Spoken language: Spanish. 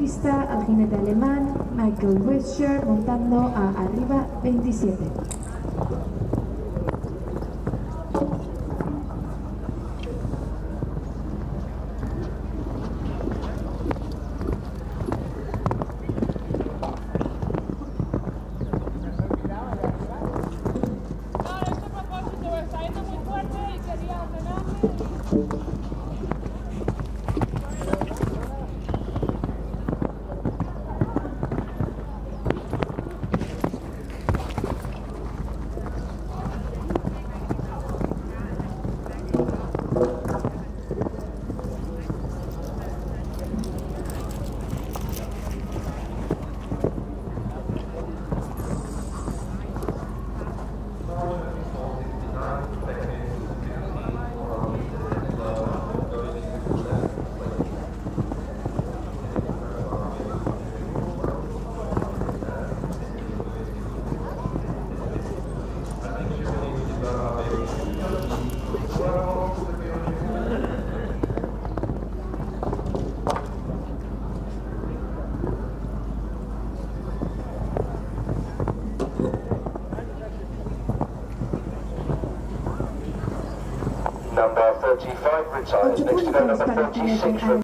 pista al jinete alemán Michael Wischer montando a Arriba 27. Number 35 retires next to go number 36.